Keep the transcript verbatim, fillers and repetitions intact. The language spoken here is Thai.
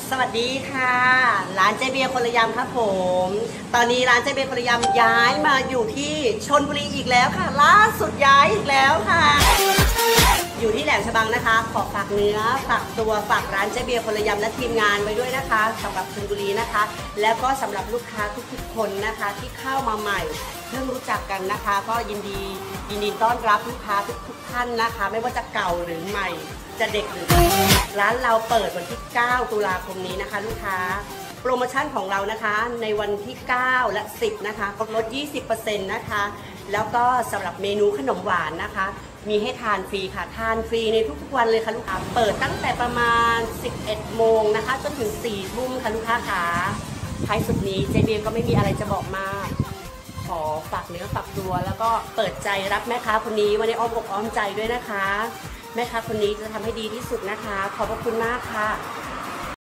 สวัสดีค่ะร้านเจเบียร์คนละยำครับผมตอนนี้ร้านเจเบียร์คนละยำย้ายมาอยู่ที่ชลบุรีอีกแล้วค่ะล่าสุดย้ายอีกแล้วค่ะอยู่ที่แหลมฉบังนะคะขอฝากเนื้อฝากตัวฝากร้านเจเบียร์คนละยำและทีมงานไว้ด้วยนะคะสำหรับชลบุรีนะคะแล้วก็สำหรับลูกค้าทุกๆคนนะคะที่เข้ามาใหม่เพิ่งรู้จักกันนะคะก็ยินดียินดีต้อนรับลูกค้าทุกๆท่านนะคะไม่ว่าจะเก่าหรือใหม่จะเด็กหรือร้านเราเปิดวันที่เก้าตุลาคมนี้นะคะลูกค้าโปรโมชั่นของเรานะคะในวันที่เก้าและสิบนะคะลด ยี่สิบเปอร์เซ็นต์ นะคะแล้วก็สำหรับเมนูขนมหวานนะคะมีให้ทานฟรีค่ะทานฟรีในทุกๆวันเลยค่ะลูกค้าเปิดตั้งแต่ประมาณสิบเอ็ดโมงนะคะจนถึงสี่ทุ่มค่ะลูกค้าค่ะท้ายสุดนี้เจเบียก็ไม่มีอะไรจะบอกมากขอฝากเนื้อฝากตัวแล้วก็เปิดใจรับแม่ค้าคนนี้ไว้ในอ้อมอกอ้อมใจด้วยนะคะแม่ค้าคนนี้จะทำให้ดีที่สุดนะคะขอบพระคุณมากค่ะ